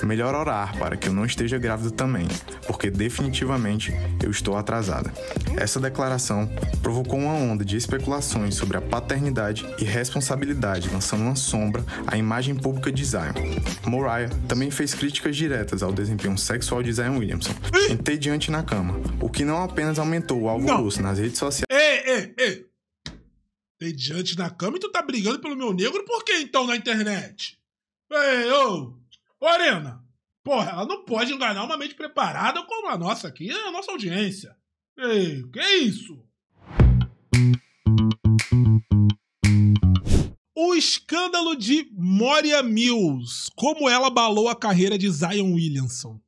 melhor orar para que eu não esteja grávida também, porque definitivamente eu estou atrasada. Essa declaração provocou uma onda de especulações sobre a paternidade e responsabilidade, lançando uma sombra à imagem pública de Zion. Moriah também fez críticas diretas ao desempenho sexual de Zion Williamson, entediante na cama, o que não apenas aumentou o alvoroço nas redes sociais. Ei! Entediante na cama e tu tá brigando pelo meu negro, por que então na internet? Ei, ô Arena! Porra, ela não pode enganar uma mente preparada como a nossa aqui, a nossa audiência. Ei, que isso? O escândalo de Moria Mills. Como ela abalou a carreira de Zion Williamson.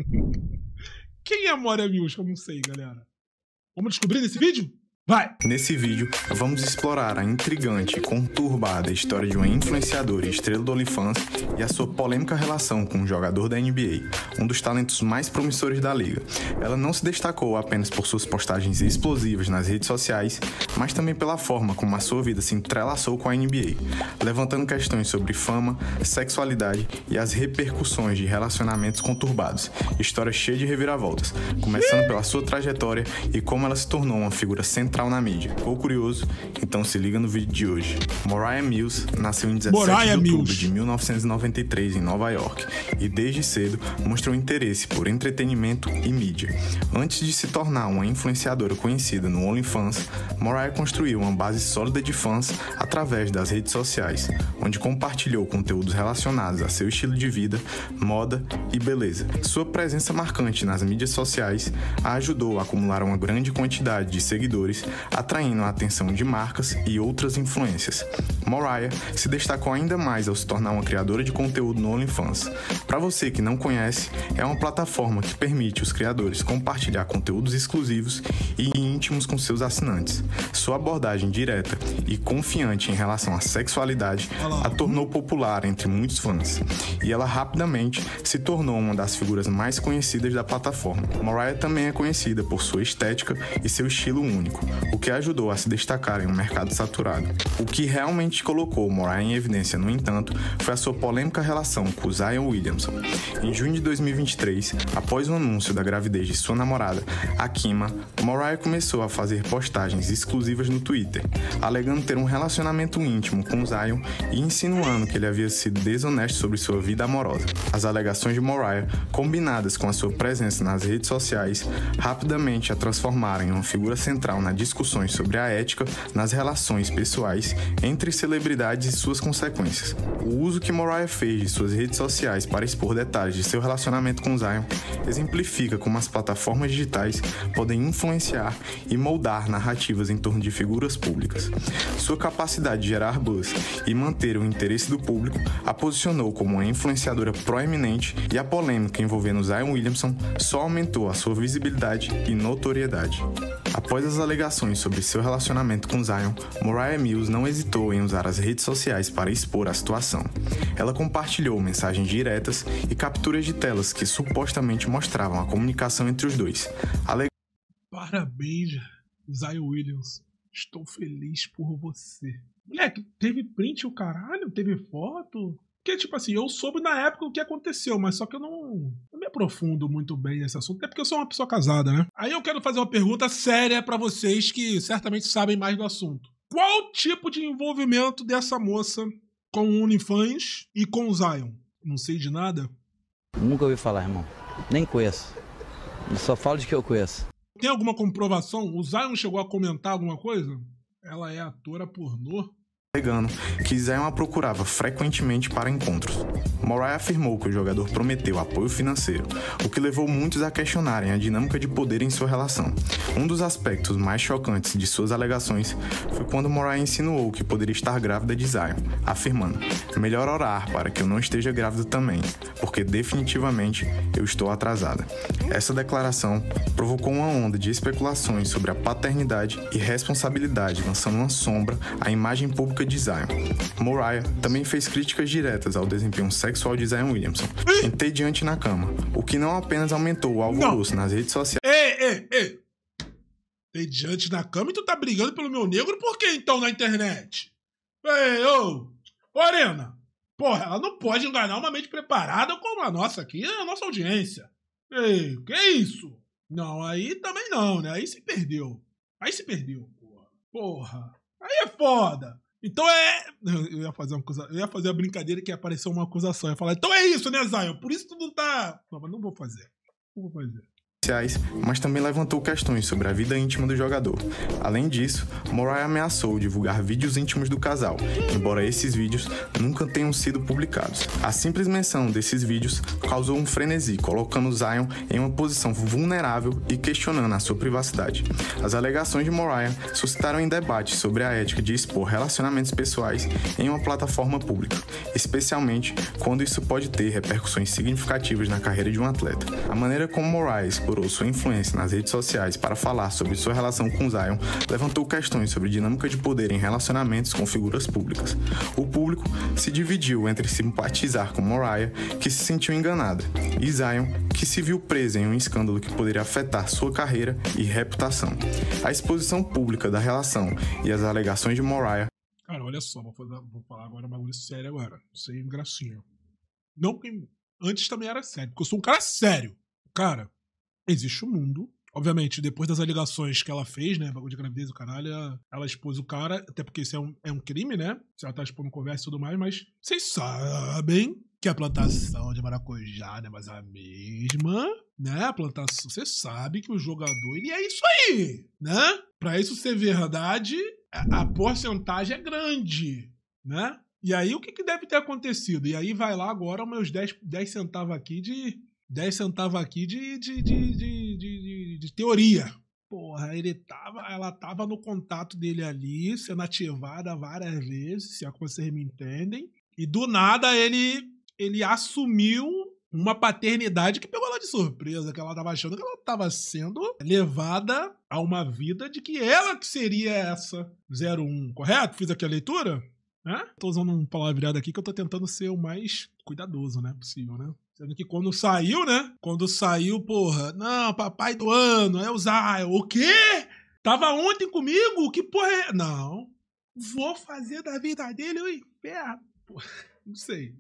Quem é a Moria Mills? Eu não sei, galera. Vamos descobrir nesse vídeo? Vai! Nesse vídeo, vamos explorar a intrigante e conturbada história de uma influenciadora e estrela do OnlyFans e a sua polêmica relação com um jogador da NBA, um dos talentos mais promissores da liga. Ela não se destacou apenas por suas postagens explosivas nas redes sociais, mas também pela forma como a sua vida se entrelaçou com a NBA, levantando questões sobre fama, sexualidade e as repercussões de relacionamentos conturbados. História cheia de reviravoltas, começando pela sua trajetória e como ela se tornou uma figura central na mídia. Ficou curioso? Então se liga no vídeo de hoje. Moriah Mills nasceu em 17 de outubro de 1993 em Nova York e desde cedo mostrou interesse por entretenimento e mídia. Antes de se tornar uma influenciadora conhecida no OnlyFans, Moriah construiu uma base sólida de fãs através das redes sociais, onde compartilhou conteúdos relacionados a seu estilo de vida, moda e beleza. Sua presença marcante nas mídias sociais a ajudou a acumular uma grande quantidade de seguidores, atraindo a atenção de marcas e outras influências. Moriah se destacou ainda mais ao se tornar uma criadora de conteúdo no OnlyFans. Para você que não conhece, é uma plataforma que permite os criadores compartilhar conteúdos exclusivos e íntimos com seus assinantes. Sua abordagem direta e confiante em relação à sexualidade a tornou popular entre muitos fãs, e ela rapidamente se tornou uma das figuras mais conhecidas da plataforma. Moriah também é conhecida por sua estética e seu estilo único, o que ajudou a se destacar em um mercado saturado. O que realmente colocou Moriah em evidência, no entanto, foi a sua polêmica relação com Zion Williamson. Em junho de 2023, após o anúncio da gravidez de sua namorada, Akima, Moriah começou a fazer postagens exclusivas no Twitter, alegando ter um relacionamento íntimo com Zion e insinuando que ele havia sido desonesto sobre sua vida amorosa. As alegações de Moriah, combinadas com a sua presença nas redes sociais, rapidamente a transformaram em uma figura central nas discussões sobre a ética nas relações pessoais entre celebridades e suas consequências. O uso que Moriah fez de suas redes sociais para expor detalhes de seu relacionamento com Zion exemplifica como as plataformas digitais podem influenciar e moldar narrativas em torno de figuras públicas. Sua capacidade de gerar buzz e manter o interesse do público a posicionou como uma influenciadora proeminente, e a polêmica envolvendo Zion Williamson só aumentou a sua visibilidade e notoriedade. Após as alegações sobre seu relacionamento com Zion, Moriah Mills não hesitou em usar as redes sociais para expor a situação. Ela compartilhou mensagens diretas e capturas de telas que supostamente mostravam a comunicação entre os dois. Parabéns, Zion Williams. Estou feliz por você. Moleque, teve print o caralho? Teve foto? Porque, tipo assim, eu soube na época o que aconteceu, mas só que eu não me aprofundo muito bem nesse assunto, até porque eu sou uma pessoa casada, né? Aí eu quero fazer uma pergunta séria pra vocês que certamente sabem mais do assunto. Qual o tipo de envolvimento dessa moça com o OnlyFans e com o Zion? Não sei de nada. Nunca ouvi falar, irmão. Nem conheço. Eu só falo de que eu conheço. Tem alguma comprovação? O Zion chegou a comentar alguma coisa? Ela é atora pornô? Alegando que Zion a procurava frequentemente para encontros. Moriah afirmou que o jogador prometeu apoio financeiro, o que levou muitos a questionarem a dinâmica de poder em sua relação. Um dos aspectos mais chocantes de suas alegações foi quando Moriah insinuou que poderia estar grávida de Zion, afirmando: melhor orar para que eu não esteja grávida também, porque definitivamente eu estou atrasada. Essa declaração provocou uma onda de especulações sobre a paternidade e responsabilidade, lançando uma sombra à imagem pública de Zion. Moriah também fez críticas diretas ao desempenho sexual de Zion Williamson, entediante na cama, o que não apenas aumentou o alvoroço nas redes sociais. Ei! Entediante na cama e tu tá brigando pelo meu negro, por que então na internet? Ei, ô Arena! Porra, ela não pode enganar uma mente preparada como a nossa aqui, a nossa audiência. Ei, que isso? Não, aí também não, né? Aí se perdeu. Porra. Aí é foda. Então eu ia fazer uma brincadeira que ia aparecer uma acusação. Eu ia falar, então é isso, né, Zion? Por isso tu não tá... Não, mas não vou fazer. Mas também levantou questões sobre a vida íntima do jogador. Além disso, Moriah ameaçou divulgar vídeos íntimos do casal, embora esses vídeos nunca tenham sido publicados. A simples menção desses vídeos causou um frenesi, colocando Zion em uma posição vulnerável e questionando a sua privacidade. As alegações de Moriah suscitaram em debate sobre a ética de expor relacionamentos pessoais em uma plataforma pública, especialmente quando isso pode ter repercussões significativas na carreira de um atleta. A maneira como Moriah explorou sua influência nas redes sociais para falar sobre sua relação com Zion levantou questões sobre dinâmica de poder em relacionamentos com figuras públicas. O público se dividiu entre simpatizar com Moriah, que se sentiu enganada, e Zion, que se viu presa em um escândalo que poderia afetar sua carreira e reputação. A exposição pública da relação e as alegações de Moriah... Cara, olha só, vou falar agora um bagulho sério agora, sem gracinha. Não, porque antes também era sério, porque eu sou um cara sério. Cara, existe um mundo. Obviamente, depois das alegações que ela fez, né? Bagulho de gravidez, o caralho, ela expôs o cara, até porque isso é um crime, né? Se ela tá expondo conversa e tudo mais, mas vocês sabem que a plantação de maracujá não é mais a mesma, né? A plantação, você sabe que o jogador, ele é isso aí, né? Pra isso ser verdade, a porcentagem é grande, né? E aí, o que deve ter acontecido? E aí, vai lá agora, os meus 10 centavos aqui de... 10 centavos aqui de teoria. Porra, ela tava no contato dele ali, sendo ativada várias vezes, se é que vocês me entendem. E do nada ele assumiu uma paternidade que pegou ela de surpresa, que ela tava achando que ela tava sendo levada a uma vida de que ela que seria essa 01, correto? Fiz aqui a leitura? Tô usando um palavreado aqui que eu tô tentando ser o mais cuidadoso, né, possível, né? Sendo que quando saiu, porra, não, papai do ano, é o Zion. O quê? Tava ontem comigo? Que porra é? Não, vou fazer da vida dele o inferno. Porra, não sei,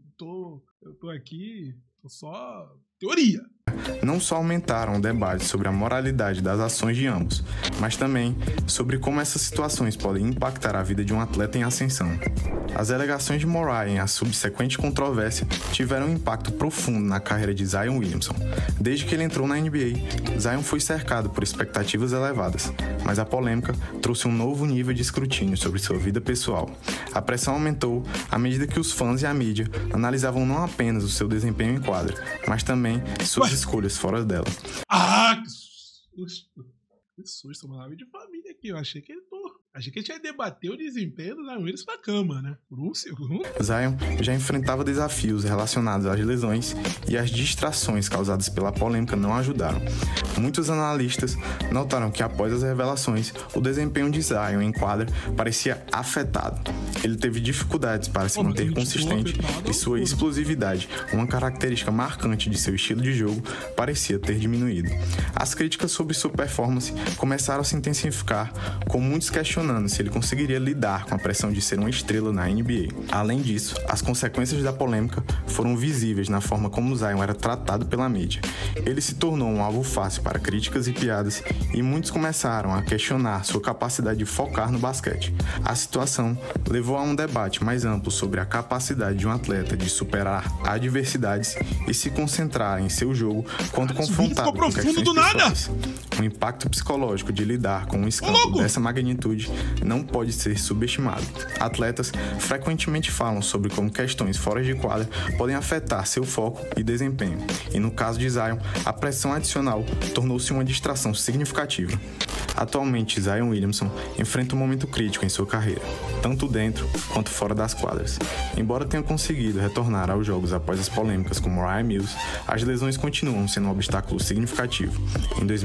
eu tô aqui, tô só teoria. Não só aumentaram o debate sobre a moralidade das ações de ambos, mas também sobre como essas situações podem impactar a vida de um atleta em ascensão. As alegações de Moriah e a subsequente controvérsia tiveram um impacto profundo na carreira de Zion Williamson. Desde que ele entrou na NBA, Zion foi cercado por expectativas elevadas, mas a polêmica trouxe um novo nível de escrutínio sobre sua vida pessoal. A pressão aumentou à medida que os fãs e a mídia analisavam não apenas o seu desempenho em quadra, mas também suas escolhas fora dela. Ah, que susto! Que susto, uma live de família aqui. Eu achei que a gente ia debater o desempenho do Zion Williamson na cama, né? Por um segundo. Zion já enfrentava desafios relacionados às lesões e as distrações causadas pela polêmica não ajudaram. Muitos analistas notaram que após as revelações, o desempenho de Zion em quadra parecia afetado. Ele teve dificuldades para se manter consistente e sua explosividade, uma característica marcante de seu estilo de jogo, parecia ter diminuído. As críticas sobre sua performance começaram a se intensificar, com muitos questionando se ele conseguiria lidar com a pressão de ser uma estrela na NBA. Além disso, as consequências da polêmica foram visíveis na forma como Zion era tratado pela mídia. Ele se tornou um alvo fácil para críticas e piadas, e muitos começaram a questionar sua capacidade de focar no basquete. A situação levou a um debate mais amplo sobre a capacidade de um atleta de superar adversidades e se concentrar em seu jogo quando confrontado com questões pessoais. O impacto psicológico de lidar com um escândalo dessa magnitude não pode ser subestimado. Atletas frequentemente falam sobre como questões fora de quadra podem afetar seu foco e desempenho, e no caso de Zion, a pressão adicional tornou-se uma distração significativa. Atualmente, Zion Williamson enfrenta um momento crítico em sua carreira, tanto dentro quanto fora das quadras. Embora tenha conseguido retornar aos jogos após as polêmicas com Moriah Mills, as lesões continuam sendo um obstáculo significativo. Em 2024,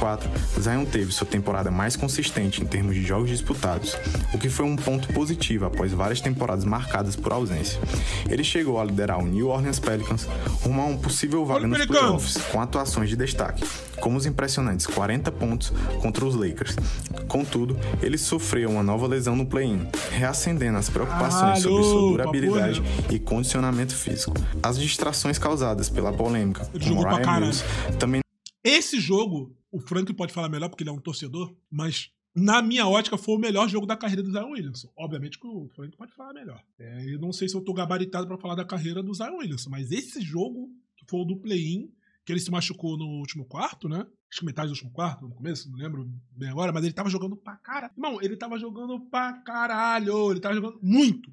2024, Zion teve sua temporada mais consistente em termos de jogos disputados, o que foi um ponto positivo após várias temporadas marcadas por ausência. Ele chegou a liderar o New Orleans Pelicans rumo a um possível vaga nos playoffs, com atuações de destaque, como os impressionantes 40 pontos contra os Lakers. Contudo, ele sofreu uma nova lesão no play-in, reacendendo as preocupações sobre sua durabilidade e condicionamento físico. As distrações causadas pela polêmica com Moriah Mills também... Esse jogo, o Frank pode falar melhor porque ele é um torcedor, mas na minha ótica foi o melhor jogo da carreira do Zion Williamson. Obviamente que o Frank pode falar melhor. Eu não sei se eu tô gabaritado pra falar da carreira do Zion Williamson, mas esse jogo, que foi o do play-in, que ele se machucou no último quarto, né? Acho que metade do último quarto, no começo, não lembro bem agora, mas ele tava jogando pra caralho. Irmão, ele tava jogando pra caralho. Ele tava jogando muito.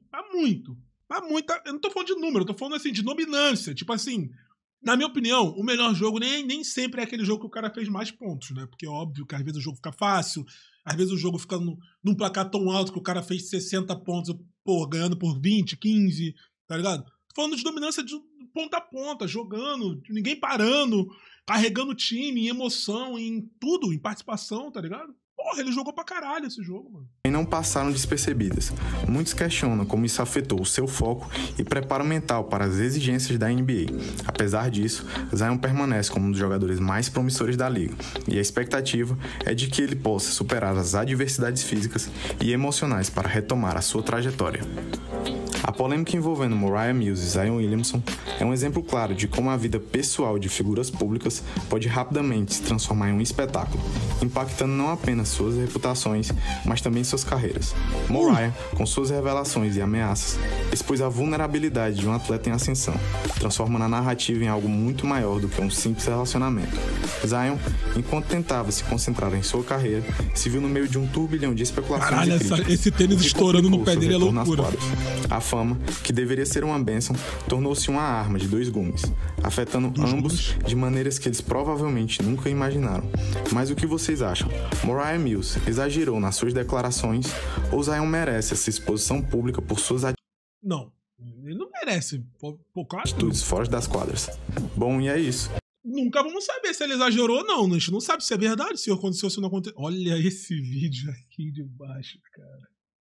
Eu não tô falando de número, eu tô falando assim, de dominância. Tipo assim, na minha opinião, o melhor jogo nem sempre é aquele jogo que o cara fez mais pontos, né? Porque é óbvio que às vezes o jogo fica fácil, às vezes o jogo fica num placar tão alto que o cara fez 60 pontos, pô, ganhando por 20, 15, tá ligado? Tô falando de dominância de ponta a ponta, jogando, ninguém parando, carregando o time, em emoção, em tudo, em participação, tá ligado? Porra, ele jogou pra caralho esse jogo, mano. E não passaram despercebidas. Muitos questionam como isso afetou o seu foco e preparo mental para as exigências da NBA. Apesar disso, Zion permanece como um dos jogadores mais promissores da liga, e a expectativa é de que ele possa superar as adversidades físicas e emocionais para retomar a sua trajetória. A polêmica envolvendo Moriah Mills e Zion Williamson é um exemplo claro de como a vida pessoal de figuras públicas pode rapidamente se transformar em um espetáculo, impactando não apenas suas reputações, mas também suas carreiras. Moriah, com suas revelações e ameaças, expôs a vulnerabilidade de um atleta em ascensão, transformando a narrativa em algo muito maior do que um simples relacionamento. Zion, enquanto tentava se concentrar em sua carreira, se viu no meio de um turbilhão de especulações. Caralho, e críticas, esse tênis estourando no pé dele é loucura. A fama, que deveria ser uma bênção, tornou-se uma arma de dois gumes, afetando ambos de maneiras que eles provavelmente nunca imaginaram. Mas o que vocês acham? Moriah Mills exagerou nas suas declarações ou Zion merece essa exposição pública por suas Não, ele não merece. Pô, claro, atitudes fora das quadras? Bom, e é isso. Nunca vamos saber se ele exagerou ou não. A gente não sabe se é verdade, se aconteceu ou se não aconteceu. Olha esse vídeo aqui de baixo, cara.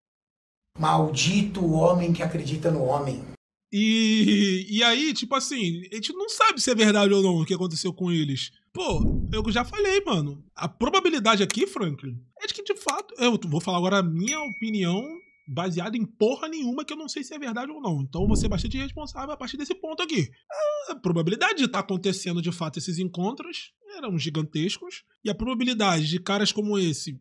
Maldito o homem que acredita no homem. E aí, tipo assim, a gente não sabe se é verdade ou não o que aconteceu com eles. Pô, eu já falei, mano. A probabilidade aqui, Franklin, é de que de fato... Eu vou falar agora a minha opinião baseada em porra nenhuma, que eu não sei se é verdade ou não. Então eu vou ser bastante responsável a partir desse ponto aqui. A probabilidade de estar acontecendo de fato esses encontros eram gigantescos. E a probabilidade de caras como esse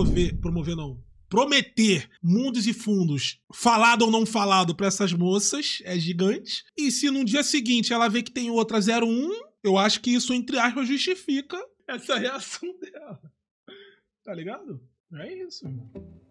prometer mundos e fundos, falado ou não falado, pra essas moças é gigante. E se no dia seguinte ela vê que tem outra 01, eu acho que isso, entre aspas, justifica essa reação dela. Tá ligado? É isso.